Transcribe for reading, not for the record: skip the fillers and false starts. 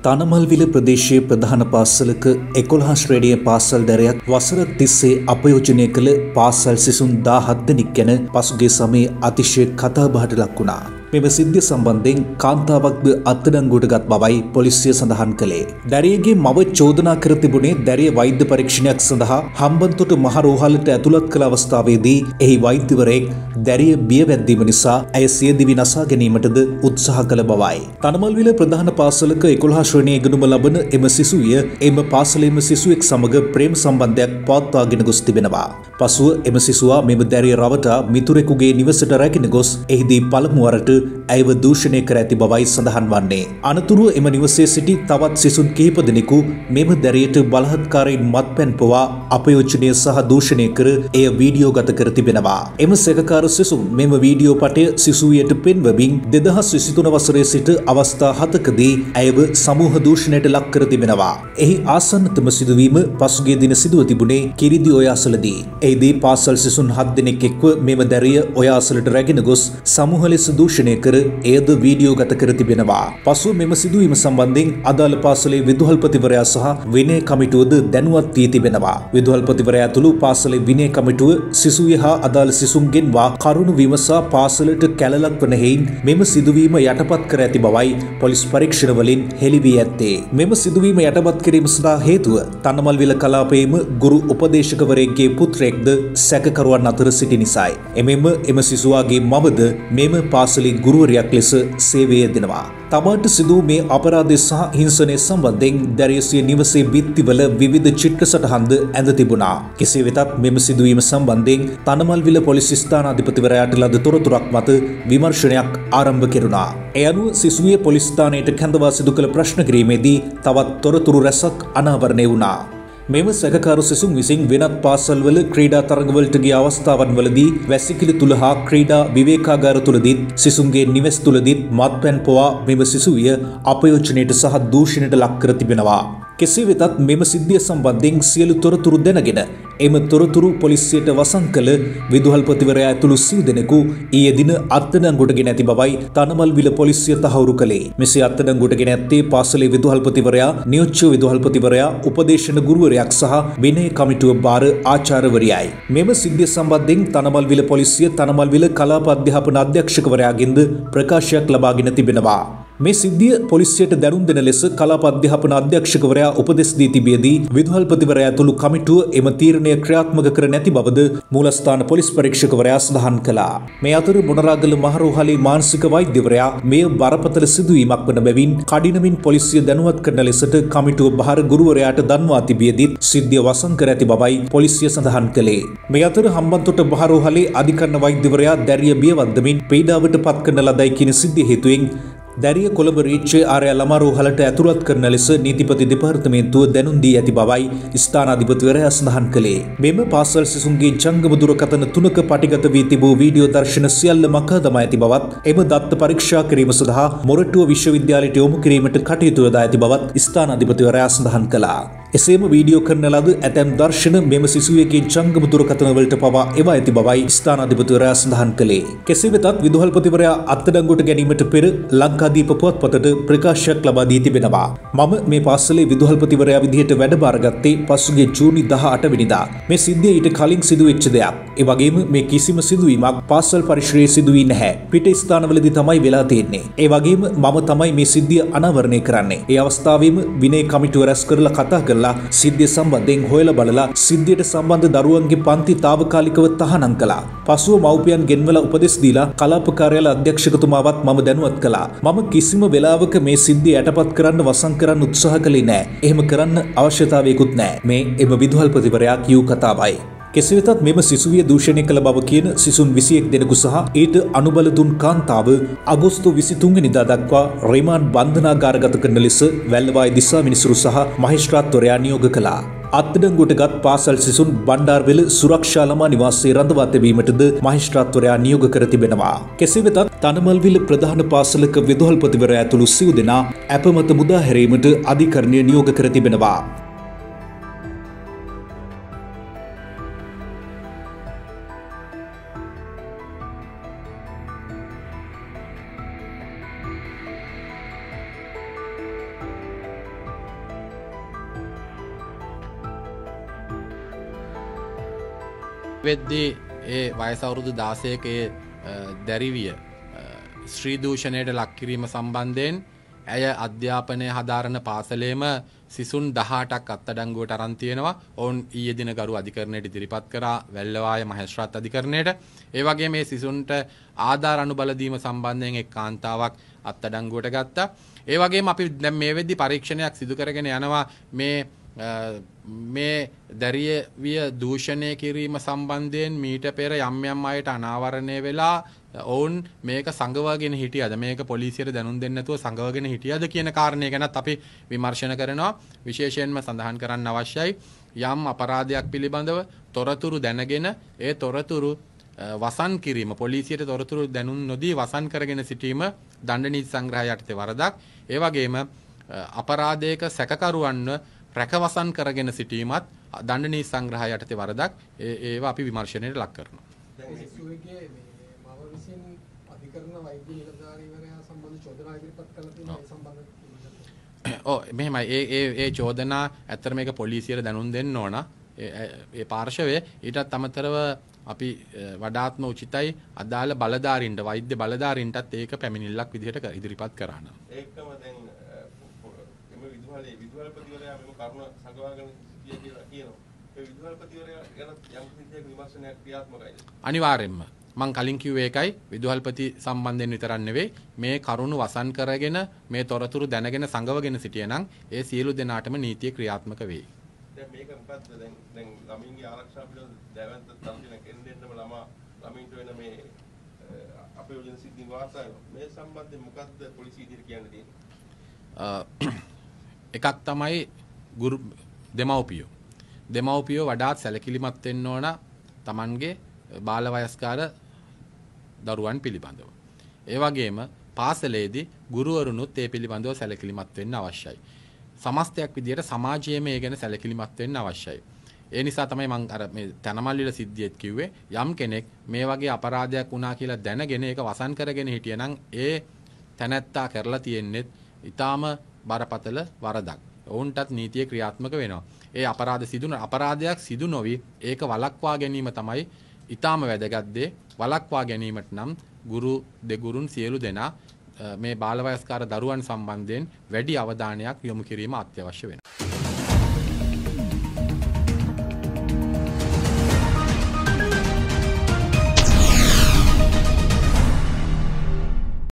තනමල්විල ප්‍රදේශයේ ප්‍රධාන පාසලක 11 ශ්‍රේණියේ පාසල් දැරයක් වසරක් තිස්සේ අපයෝජනය කළ පාසල් සිසුන් 17 දෙනෙක් ගැන පසුගිය සමයේ අතිශය කතාබහට ලක් වුණා. මෙම සිද්ධිය සම්බන්ධයෙන් කාන්තාවක්ද අත්අඩංගුවට ගත් බවයි පොලිසිය සඳහන් කළේ. දැරියගේ මව චෝදනා කර තිබුණේ දැරිය වෛද්‍ය පරීක්ෂණයක් සඳහා හම්බන්තොට මහ රෝහලට ඇතුළත් කළ අවස්ථාවේදී එහි වෛද්‍යවරයෙක් දැරිය බියවැද්දීම නිසා ඇය සියදිවි නසා ගැනීමටද උත්සාහ කළ බවයි. තනමල්විල ප්‍රධාන පාසලක 11 ශ්‍රේණියේ ඉගෙනුම ලබන එම සිසුවිය එම පාසලේම සිසුවෙක් සමග ප්‍රේම සම්බන්ධයක් පවත්වාගෙන ගොස් තිබෙනවා. පසුව එම සිසුවා මෙම දැරිය රවටා මිතුරෙකුගේ නිවසට රැගෙන ගොස් එහිදී පළමු වරට ඇයව දූෂණය කර ඇති බවයි සඳහන් වන්නේ. අනතුරුව එම නිවසේ සිටි තවත් සිසුන් කිහිප දෙනෙකු මෙම දැරියට බලහත්කාරයෙන් මත්පැන් පවා අපයෝජනය සහ දූෂණය කර එය වීඩියෝගත කර තිබෙනවා. එම සැකකාර සිසුන් මෙම වීඩියෝ පටය සිසුවියට පෙන්වමින් 2023 වසරේ සිට අවස්ථා 7කදී ඇයව සමූහ දූෂණයට ලක් කර තිබෙනවා. එහි ආසන්නතම සිදුවීම පසුගිය දින සිදුව තිබුණේ කිරිදි ඔයාසලදී. එහිදී පාසල් සිසුන් 7 දෙනෙක් එක්ව මෙම දැරිය ඔයාසලට රැගෙන ගොස් සමූහ ලෙස දූෂණය කර එයද වීඩියෝ ගත කර තිබෙනවා. පසුව මෙම සිදුවීම සම්බන්ධයෙන් අදාළ පාසලේ විදුහල්පතිවරයා සහ විනය කමිටුවද දැනුවත් වී තිබෙනවා. විදුහල්පතිවරයා ඇතුළු පාසලේ විනය කමිටුව සිසුවිය හා අදාළ සිසුන්ගෙන්වා කරුණු විමසා පාසලට කැලලක් වන හේයින් මෙම සිදුවීම යටපත් කර ඇති බවයි පොලිස් පරීක්ෂණ වලින් හෙළි වී ඇත්තේ. මෙම සිදුවීම යටපත් කිරීම සඳහා හේතුව තනමල්විල කලාපයේම ගුරු උපදේශකවරයෙක්ගේ පුත්‍රයෙක්ද සැකකරුවන් අතර සිටි නිසායි. එමෙන්ම එම සිසුවාගේ මවද මෙම පාසලේ ගුරුවරයෙක් ලෙස සේවය දෙනවා. තමාට සිදු මේ අපරාධය සහ හිංසනය සම්බන්ධයෙන් දැරියසිය නිවසේ බිත්තිවල විවිධ චිත්‍ර සටහන්ද ඇඳ තිබුණා. කෙසේ වෙතත් මෙම සිදුවීම සම්බන්ධයෙන් තනමල්විල පොලිස් ස්ථානාධිපතිවරයාට ලද තොරතුරක් මත විමර්ශනයක් ආරම්භ කෙරුණා. ඒ අනුව සිසුවිය පොලිස් ස්ථානයට කැඳවා සිදු කළ ප්‍රශ්න කිරීමේදී තවත් තොරතුරු රැසක් අනාවරණය වුණා. මෙම සැකකාරු සිසුන් විසින් වෙනත් පාසල්වල ක්‍රීඩා තරඟවලට ගිය අවස්ථාවන් වලදී වැසිකිලි තුල හා ක්‍රීඩා විවේකාගාර තුලදීත් සිසුන්ගේ නිවෙස් තුලදීත් මත්පැන් පවා මෙම සිසුවිය අපයෝජනයට සහ දූෂණයට ලක් කර තිබෙනවා. කෙසේ වෙතත් මෙම සිද්ධිය සම්බන්ධයෙන් සියලු තොරතුරු දැනගෙන එම තොරතුරු පොලිසියට වසන් කළ විදුහල්පතිවරයා ඇතුළු සිව් දෙනෙකු ඊයේ දින අත්අඩංගුවට ගෙන ඇති බවයි තනමල්විල පොලිසිය තහවුරු කළේ. මෙසේ අත්අඩංගුවට ගෙන ඇත්තේ පාසලේ විදුහල්පතිවරයා, නියෝජ්‍ය විදුහල්පතිවරයා, උපදේශන ගුරුවරයෙක් සහ විනය කමිටුව භාර ආචාර්යවරියයි. මෙම සිද්ධිය සම්බන්ධයෙන් තනමල්විල පොලිසිය තනමල්විල කලාප අධ්‍යාපන අධ්‍යක්ෂකවරයාගෙන්ද ප්‍රකාශයක් ලබාගෙන තිබෙනවා. මේ සිද්ධිය පොලිසියට දැනුම් දෙන ලෙස කලාප අධ්‍යාපන අධ්‍යක්ෂකවරයා උපදෙස් දී තිබියදී විදුහල්පතිවරයා ඇතුළු කමිටුව එම තීරණය ක්‍රියාත්මක කර නැති බවද මූලස්ථාන පොලිස් පරීක්ෂකවරයා සඳහන් කළා. මේ අතර මොනරාගල මහරෝහලේ මානසික වෛද්‍යවරයා මෙය බරපතල සිදුවීමක් වන බැවින් කඩිනමින් පොලිසිය දැනුවත් කරන ලෙසට කමිටුව භාර ගුරුවරයාට දන්වා තිබියදීත් සිද්ධිය වසන් කර ඇති බවයි පොලිසිය සඳහන් කළේ. මේ අතර හම්බන්තොට මහරෝහලේ අධිකරණ වෛද්‍යවරයා දැරිය බියවන්දමින් පීඩාවට පත් කරන ලදයි කියන සිද්ධිය හේතුවෙන් දැරිය කොළඹ රීච්චේ ආර්ය ළමා රෝහලට ඇතුළත් කරන ලෙස නීතිපති දෙපාර්තමේන්තුව දැනුම් දී ඇති බවයි ස්ථානාධිපතිවරයා සඳහන් කළේ. මෙම පාසල් සිසුන්ගේ ජංගම දුරකථන 3ක පටිගත වී තිබූ වීඩියෝ දර්ශන සියල්ල මකා දමා ඇති බවත් එම දත්ත පරීක්ෂා කිරීම සඳහා මොරටුව විශ්වවිද්‍යාලයට යොමු කිරීමට කටයුතු යොදා ඇති බවත් ස්ථානාධිපතිවරයා සඳහන් කළා. එසේම වීඩියෝ කරන ලද ඇතැම් දර්ශන මෙම සිසුවෙකුගේ ජංගම දුරකථන වලට පවා එවා ඇති බවයි ස්ථානාධිපතිවරයා සඳහන් කළේ. කෙසේ වෙතත් විදුහල්පතිවරයා අත්අඩංගුවට ගැනීමට පෙර ලංකාදීප පුවත්පතට ප්‍රකාශයක් ලබා දී තිබෙනවා. මම මේ පාසලේ විදුහල්පතිවරයා විදිහට වැඩ බාරගත්තේ පසුගිය ජූනි 18 වෙනිදා. මේ සිද්ධිය ඊට කලින් සිදුවෙච්ච දෙයක්. ඒ වගේම මේ කිසිම සිදුවීමක් පාසල් පරිශ්‍රයේ සිදු වී නැහැ. පිට ස්ථානවලදී තමයි වෙලා තියෙන්නේ. ඒ වගේම මම තමයි මේ සිද්ධිය අනාවරණය කරන්නේ. ඒ අවස්ථාවේම විනය කමිටුව රැස් කරලා කතා කරලා සිද්ධිය සම්බන්ධයෙන් හොයලා බලලා සිද්ධියට සම්බන්ධ දරුවන්ගේ පන්ති తాවකාලිකව තහනම් කළා. පසුව මව්පියන් ගෙන්වලා උපදෙස් දීලා කලාප කාර්යාල අධ්‍යක්ෂකතුමාවත් මම දැනුවත් කළා. මම කිසිම වෙලාවක මේ සිද්ධිය යටපත් කරන්න වසන් කරන්න උත්සාහ කළේ නෑ. එහෙම කරන්න අවශ්‍යතාවයකුත් නෑ. මේ එම විදුහල්පතිවරයා කියූ කතාවයි. කෙසේ වෙතත් මෙම සිසුවිය දූෂණය කළ බව කියන සිසුන් 21 දෙනෙකු සහ ඊට අනුබල දුන් කාන්තාව අගෝස්තු 23 වෙනිදා දක්වා රිමාන්ඩ් බන්ධනාගාරගත කරන ලෙස වැල්ලවායි දිසා මිනිසුරු සහ මහේස්ත්‍රාත්වරයා නියෝග කළා. අත්අඩංගුවටගත් පාසල් සිසුන් බණ්ඩාරවෙල සුරක්ෂා ළමා නිවාසයේ රඳවා තැබීමටද මහේස්ත්‍රාත්වරයා නියෝග කර තිබෙනවා. කෙසේ වෙතත් තනමල්විල ප්‍රධාන පාසලක විදුහල්පතිවරයා ඇතුළු සිව් දෙනා අපමත මුදා හැරීමට අධිකරණය නියෝග කර තිබෙනවා. වෙද්දී ඒ වයස අවුරුදු 16ක දැරිවිය ශ්‍රී දූෂණයට ලක් කිරීම සම්බන්ධයෙන් ඇය අධ්‍යාපනය හදාරන පාසලේම සිසුන් 18ක් අත්අඩංගුවට අරන් තියෙනවා. ඔවුන් ඊයේ දින ගරු අධිකරණයට ඉදිරිපත් කරා වැල්ලවාය මහේස්ත්‍රාත් අධිකරණයට. ඒ වගේම මේ සිසුන්ට ආධාර අනුබල දීම සම්බන්ධයෙන් එක් කාන්තාවක් අත්අඩංගුවට ගත්තා. ඒ වගේම අපි දැන් මේ වෙද්දි පරීක්ෂණයක් සිදු කරගෙන යනවා මේ දැරිය දූෂණය කිරීම සම්බන්ධයෙන් මීට පෙර යම් අයට අනාවරණය වෙලා ඔවුන් මේක සංගවාගෙන හිටියද මේක පොලිසියට දැනුම් දෙන්න නැතුව සංගවාගෙන හිටියද කියන කාරණය ගැනත් අපි විමර්ශන කරනවා. විශේෂයෙන්ම සඳහන් කරන්න අවශ්‍යයි යම් අපරාධයක් පිළිබඳව තොරතුරු දැනගෙන ඒ තොරතුරු වසන් කිරීම පොලිසියට තොරතුරු දැනුම් නොදී වසන් කරගෙන සිටීම දණ්ඩ නීති සංග්‍රහය යටතේ වරදක්. ඒ වගේම අපරාධයක සැකකරුවන්ව රැකවසන් කරගෙන සිටීමත් දණ්ඩ නීති සංග්‍රහය යටතේ වරදක්. ඒවා අපි විමර්ශනයට ලක් කරනවා. දැන් සිසුවෙක්ගේ මව විසින් අධිකරණ වෛද්‍ය නිලධාරීවරයා සම්බන්ධ චෝදනා ඉදිරිපත් කළා තියෙනවා ඒ සම්බන්ධව. මෙහෙමයි ඒ චෝදනා ඇත්තට මේක පොලිසියට දැනුම් දෙන්න ඕන. ඒ පාර්ශවය ඊටත් අමතරව අපි වඩාත්ම උචිතයි අදාළ බලධාරීන්ට වෛද්‍ය බලධාරීන්ටත් ඒක පැමිණිල්ලක් විදිහට ඉදිරිපත් කරන්න. ඒකම දැන් එම විදුහල්පතිවරයා මෙම කරුණ සංගවාගෙන සිටිය කියලා කියනවා. ඒ විදුහල්පතිවරයා ගැන යම් කිසියක විමර්ශනයක් ක්‍රියාත්මකයිද? අනිවාර්යෙන්ම මම කලින් කිව්වේ ඒකයි විදුහල්පති සම්බන්ධයෙන් විතරක් නෙවෙයි මේ කරුණු වසන් කරගෙන මේ තොරතුරු දැනගෙන සංගවගෙන සිටියනම් ඒ සියලු දෙනාටම නීතිය ක්‍රියාත්මක වෙයි. දැන් මේක මොකද්ද දැන් ළමින්ගේ ආරක්ෂා පිළිබඳ දැවැන්ත තත්ත්වයක එන්නෙන්නම ළමින්ට වෙන මේ අපයෝජන සිද්ධි වාර්තා මේ සම්බන්ධයෙන් මොකද්ද පොලිසිය ඉදිරියට කියන්න තියෙන්නේ? එකක් තමයි ගුරු දෙමව්පියෝ වඩාත් සැලකිලිමත් වෙන්න ඕන Tamanගේ බාල වයස්කාර දරුවන් පිළිබඳව. ඒ වගේම පාසලේදී ගුරුවරුනුත් ඒ පිළිබඳව සැලකිලිමත් වෙන්න අවශ්‍යයි. සමස්තයක් විදියට සමාජයේ මේ ගැන සැලකිලිමත් වෙන්න අවශ්‍යයි. ඒ නිසා තමයි මම අර මේ තනමල්ලිල සිද්ධියත් කිව්වේ යම් කෙනෙක් මේ වගේ අපරාධයක් වුණා කියලා දැනගෙන ඒක වසන් කරගෙන හිටියනම් ඒ තැනැත්තා කරලා තියෙන්නේ ඊටාම බරපතල වරදක්. ඔවුන්ටත් නීතිය ක්‍රියාත්මක වෙනවා. ඒ අපරාධයක් සිදු නොවි ඒක වළක්වා ගැනීම තමයි ඊටාම වැදගත් දේ. වළක්වා ගැනීමට නම් දෙගුරුන් සියලු දෙනා මේ බාල වයස්කාර දරුවන් සම්බන්ධයෙන් වැඩි අවධානයක් යොමු කිරීම අත්‍යවශ්‍ය වෙනවා.